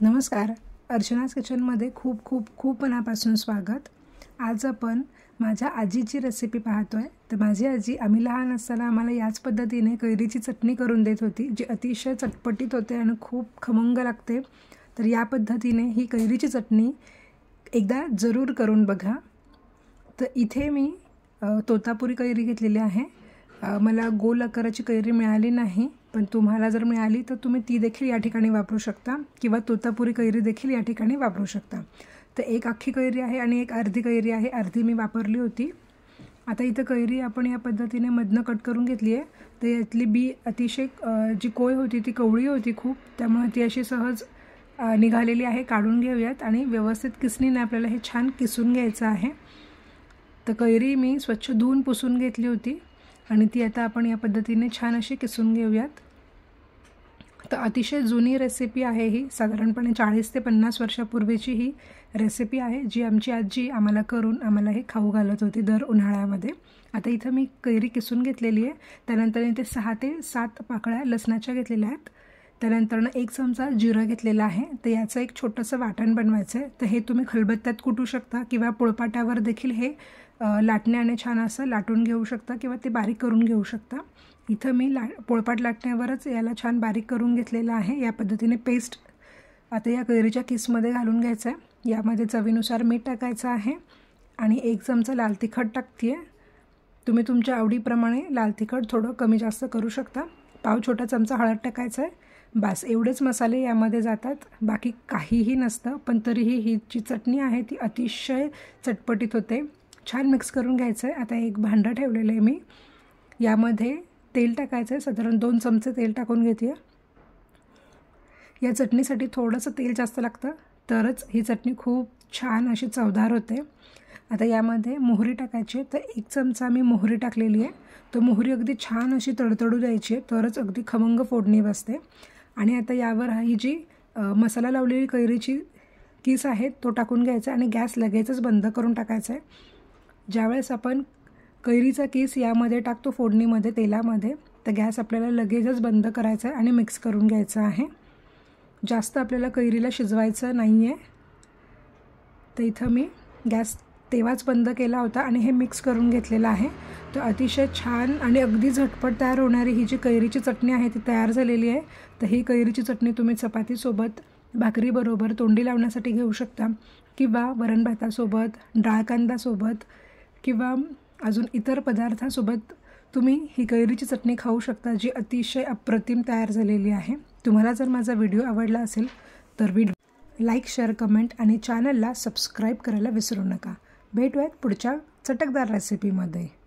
नमस्कार, अर्चनाज किचनमध्ये खूप खूप खूप मनापासून स्वागत। आज आपण माझ्या आजीची रेसिपी पाहतोय। तर माझी आजी आम्ही लहान असताना आम्हाला याच पद्धतीने कैरीची चटणी करून देत होती, जी अतिशय चटपटीत होते आणि खूप खमंग लागते। तर या पद्धतीने ही कैरीची चटणी एकदा जरूर करून बघा। तर इथे मी तोतापुरी कैरी घेतलेली आहे। मला गोल आकाराची कैरी मिळाली नाही, पण तुम्हाला जर मिळाली तर तुम्ही ती देखील या ठिकाणी वापरू शकता किंवा तोतापुरी कैरी देखील या ठिकाणी वापरू शकता। तर एक अख्खी कैरी आहे आणि एक अर्धी कैरी आहे, अर्धी मी वापरली होती। आता इथं कैरी आपण या पद्धतीने मधनं कट करून घेतली आहे। तर यातली बी अतिशय जी कोय होती ती कवळी होती खूप, त्यामुळे ती अशी सहज निघालेली आहे। काढून घेऊयात आणि व्यवस्थित किसणीने आपल्याला हे छान किसून घ्यायचं आहे। तर कैरी मी स्वच्छ धुवून पुसून घेतली होती आणि ती आता आपण या पद्धतीने छान अशी किसून घेऊयात। तर अतिशय जुनी रेसिपी आहे ही, साधारणपणे 40 ते 50 वर्षापूर्वीची ही रेसिपी आहे, जी आमची आजी आम्हाला करून आम्हाला हे खाऊ घालत होती दर उन्हाळ्यामध्ये। आता इथं मी कैरी किसून घेतलेली आहे। त्यानंतर इथे 6 ते 7 पाकळ्या लसणाच्या घेतलेल्या आहेत। त्यानंतर 1 चमचा जिरं घेतलेला आहे। तर याचं एक छोटंसं वाटण बनवायचं आहे। तर हे तुम्ही खलबत्त्यात कुटू शकता किंवा पोळपाटावर देखील हे लाटण्याने छान असं लाटून घेऊ शकता किंवा ते बारीक करून घेऊ शकता। इथं मी पोळपाट लाटण्यावरच याला छान बारीक करून घेतलेलं आहे। या पद्धतीने पेस्ट आता या कैरीच्या किसमध्ये घालून घ्यायचं आहे। यामध्ये चवीनुसार मीठ टाकायचं आहे आणि 1 चमचा लाल तिखट टाकते आहे। तुम्ही तुमच्या आवडीप्रमाणे लाल तिखट थोडं कमी जास्त करू शकता। पाव छोटा चमचा हळद टाकायचं आहे। बस एवढेच मसाले यामध्ये जातात, बाकी काहीही नसतं। पण तरीही ही जी चटणी आहे ती अतिशय चटपटीत होते। छान मिक्स करून घ्यायचं आहे। आता एक भांडं ठेवलेलं आहे मी, यामध्ये तेल टाकायचं आहे। साधारण 2 चमचे तेल टाकून घेते। या चटणीसाठी थोडंसं तेल जास्त लागतं, तरच ही चटणी खूप छान अशी चवदार होते। आता यामध्ये मोहरी टाकायची आहे। तर 1 चमचा मी मोहरी टाकलेली आहे। तर मोहरी अगदी छान अशी तडतडू द्यायची आहे, तरच अगदी खमंग फोडणी बसते। आणि आता यावर ही जी मसाला लावलेली कैरीची किस आहे तो टाकून घ्यायचा आणि गॅस लगेचच बंद करून टाकायचा आहे। ज्यावेळेस आपण कैरीचा किस यामध्ये टाकतो फोडणीमध्ये तेलामध्ये, तर गॅस आपल्याला लगेचच बंद करायचा आहे आणि मिक्स करून घ्यायचं आहे। जास्त आपल्याला कैरीला शिजवायचं नाही आहे। तर इथं मी गॅस तेव्हाच बंद केला होता आणि हे मिक्स करून घेतलेलं आहे। तर अतिशय छान आणि अगदी झटपट तयार होणारी ही जी कैरीची चटणी आहे ती तयार झालेली आहे। तर ही कैरीची चटणी तुम्ही चपातीसोबत, भाकरीबरोबर तोंडी लावण्यासाठी घेऊ शकता किंवा वरण भातासोबत, डाळ कांदासोबत किंवा अजून इतर पदार्थासोबत तुम्ही ही कैरीची चटणी खाऊ शकता, जी अतिशय अप्रतिम तयार झालेली आहे। तुम्हाला जर माझा व्हिडिओ आवडला असेल तर लाईक, शेअर, कमेंट आणि चॅनलला सबस्क्राईब करायला विसरू नका। भेटूयात पुढच्या चटकदार रेसिपीमध्ये।